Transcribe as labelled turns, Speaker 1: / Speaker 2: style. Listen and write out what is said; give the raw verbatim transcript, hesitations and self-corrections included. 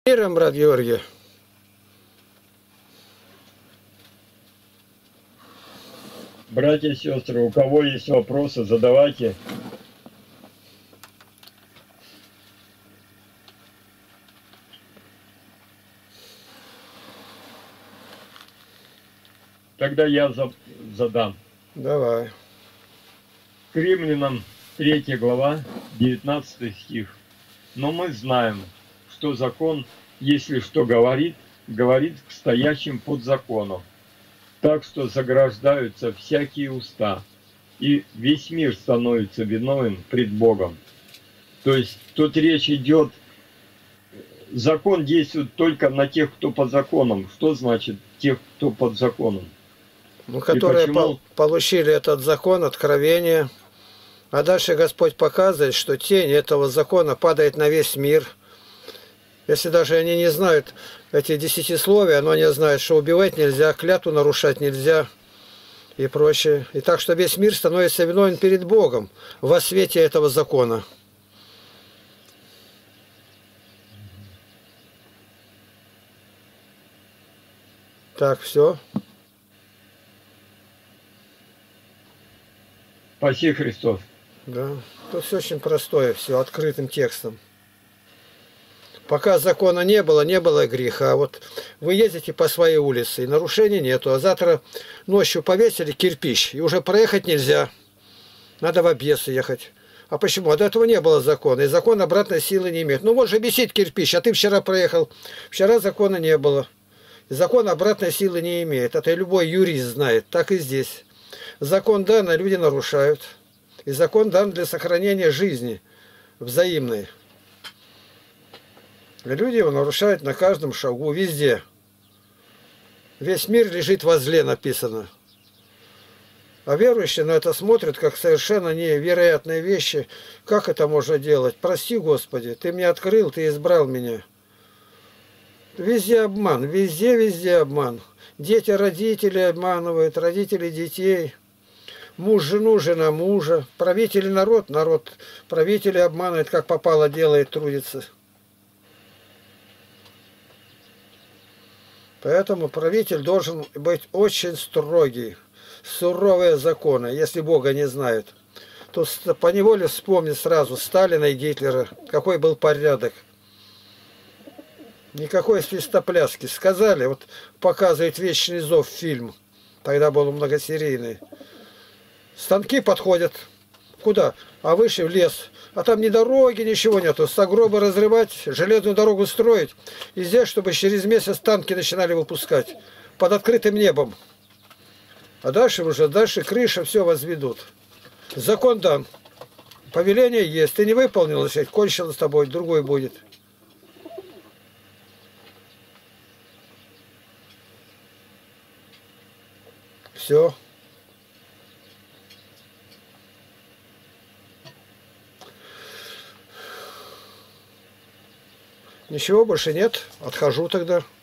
Speaker 1: Миром, брат Георгий.
Speaker 2: Братья и сестры, у кого есть вопросы, задавайте. Тогда я за- задам.
Speaker 1: Давай.
Speaker 2: К Римлянам третья глава, девятнадцатый стих. Но мы знаем, что закон, если что говорит, говорит к стоящим под законом. Так что заграждаются всякие уста, и весь мир становится виновен пред Богом. То есть тут речь идет, закон действует только на тех, кто под законом. Что значит тех, кто под законом?
Speaker 1: Ну, которые
Speaker 2: почему...
Speaker 1: по получили этот закон, откровение. А дальше Господь показывает, что тень этого закона падает на весь мир. Если даже они не знают эти десятисловия, но они знают, что убивать нельзя, клятву нарушать нельзя и прочее. И так что весь мир становится виновен перед Богом во свете этого закона. Так, все.
Speaker 2: Спаси Христос.
Speaker 1: Да. Тут все очень простое, все открытым текстом. Пока закона не было, не было греха. А вот вы ездите по своей улице, и нарушений нету. А завтра ночью повесили кирпич, и уже проехать нельзя. Надо в объезд ехать. А почему? А до этого не было закона. И закон обратной силы не имеет. Ну, может бесить кирпич, а ты вчера проехал. Вчера закона не было. И закон обратной силы не имеет. Это любой юрист знает. Так и здесь. Закон дан, а люди нарушают. И закон дан для сохранения жизни взаимной. И люди его нарушают на каждом шагу, везде. Весь мир лежит во зле, написано. А верующие на это смотрят, как совершенно невероятные вещи. Как это можно делать? Прости, Господи, Ты меня открыл, Ты избрал меня. Везде обман, везде, везде обман. Дети родителей обманывают, родители детей. Муж жену, жена мужа. Правители народ, народ. Правители обманывает, как попало делает, трудится. Поэтому правитель должен быть очень строгий. Суровые законы, если Бога не знают. То поневоле вспомнит сразу Сталина и Гитлера, какой был порядок. Никакой свистопляски. Сказали, вот показывает «Вечный зов» фильм. Тогда был многосерийный. Станки подходят. Куда? А выше в лес. А там ни дороги, ничего нету. Сугробы разрывать, железную дорогу строить. И здесь, чтобы через месяц танки начинали выпускать. Под открытым небом. А дальше уже, дальше крыша, все возведут. Закон дан. Повеление есть. Ты не выполнил, если кончено с тобой, другой будет. Все. Ничего больше нет. Отхожу тогда.